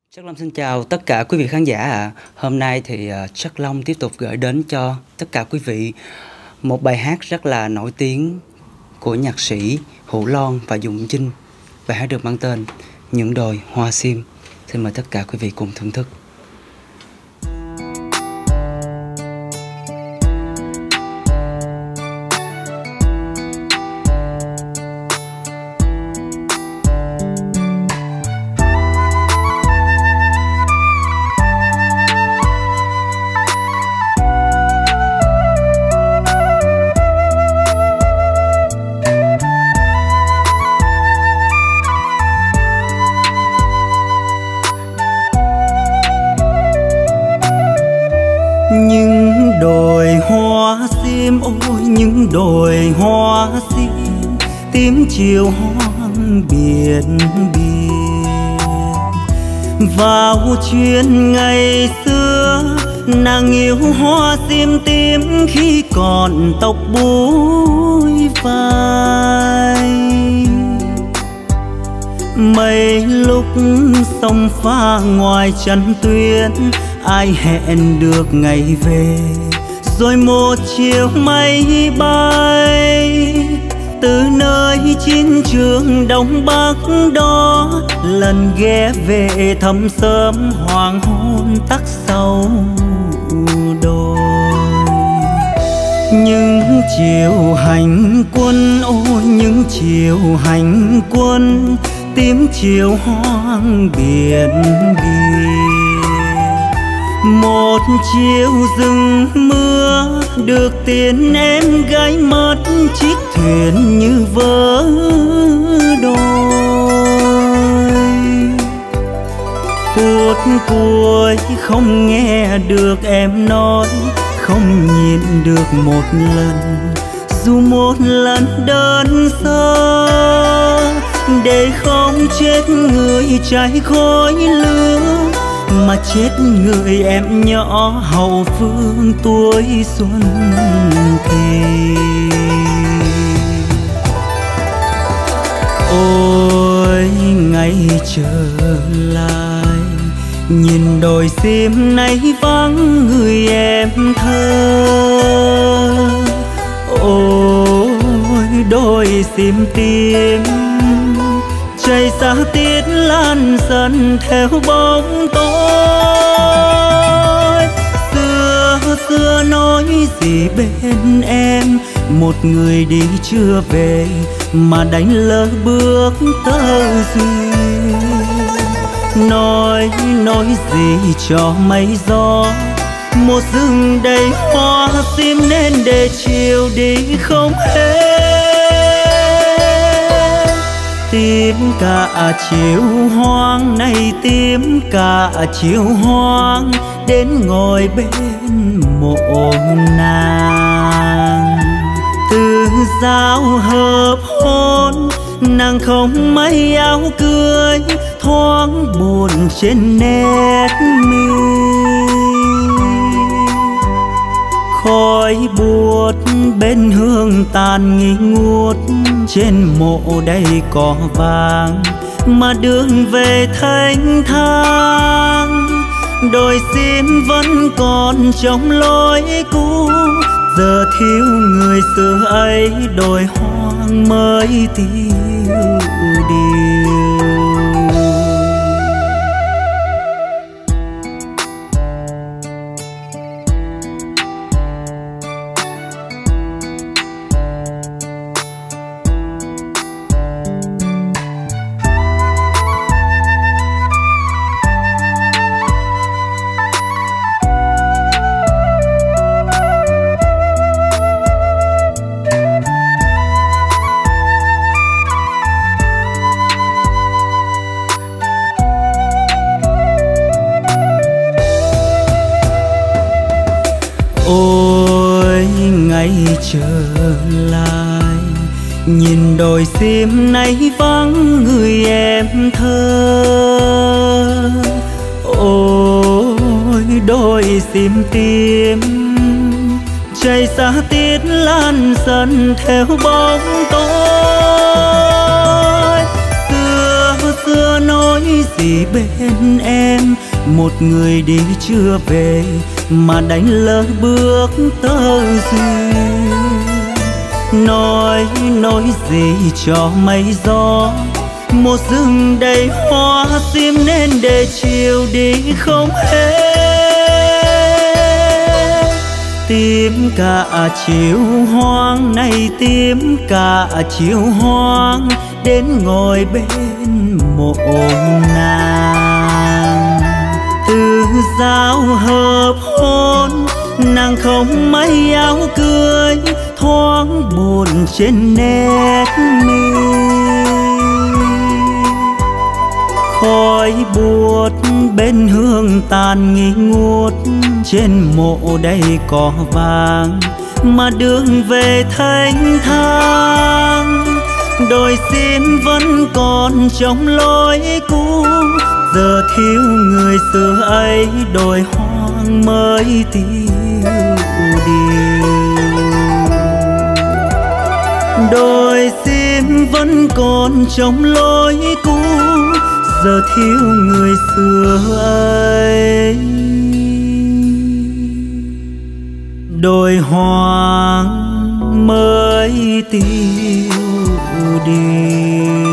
Trắc Long xin chào tất cả quý vị khán giả ạ. Hôm nay thì Trắc Long tiếp tục gửi đến cho tất cả quý vị một bài hát rất là nổi tiếng của nhạc sĩ Hữu Loan và Dụng Chinh. Bài hát được mang tên Những Đồi Hoa Sim. Xin mời tất cả quý vị cùng thưởng thức. Những đồi hoa sim, ôi những đồi hoa sim, tím chiều hoang biển biển. Vào chuyến ngày xưa, nàng yêu hoa sim tím khi còn tóc búi vai. Mấy lúc sông pha ngoài chân tuyến, ai hẹn được ngày về, rồi một chiều mây bay từ nơi chiến trường Đông Bắc đó, lần ghé về thăm sớm hoàng hôn tắt sau đồi. Những chiều hành quân, ôi những chiều hành quân, tím chiều hoang biển biển. Một chiều rừng mưa được tiền em gái mất chiếc thuyền như vỡ đôi. Phút cuối không nghe được em nói, không nhìn được một lần, dù một lần đơn sơ, để không chết người cháy khói lửa, mà chết người em nhỏ hậu phương tuổi xuân thì. Ôi ngày trở lại, nhìn đồi sim nay vắng người em thơ. Ôi đồi sim tím, trời xa tiết lan dần theo bóng tối. Xưa nói gì bên em, một người đi chưa về mà đánh lỡ bước tơ duyên. Nói gì cho mây gió, một rừng đầy hoa sim nên để chiều đi không hết. Tím cả chiều hoang này, tím cả chiều hoang, đến ngồi bên mộ nàng. Từ giao hợp hôn, nàng không may áo cưới, thoáng buồn trên nét mi. Khói buốt bên hương tàn nghi ngút, trên mộ đây có vàng mà đường về thanh thang. Đồi sim vẫn còn trong lối cũ, giờ thiếu người xưa ấy, đồi hoang mới tiêu điều. Ôi ngày trở lại, nhìn đồi sim nay vắng người em thơ. Ôi đồi sim tím, trời xa tiết lan dần theo bóng tối. Xưa xưa nói gì bên em, một người đi chưa về mà đánh lỡ bước tơ duyên. Nói gì cho mây gió, một rừng đầy hoa sim nên để chiều đi không hết. Tìm cả chiều hoang này, tìm cả chiều hoang đến ngồi bên mộ nàng. Từ giao hợp hôn nàng không may áo cưới, thoáng buồn trên nét mi. Khói buốt bên hương tàn nghi ngút, trên mộ đầy cỏ vàng mà đường về thênh thang. Đồi sim vẫn còn trong lối cũ, giờ thiếu người xưa ấy đồi hoang mới tiêu đi. Đồi sim vẫn còn trong lối cũ, giờ thiếu người xưa ấy đồi hoang mới tiêu đi.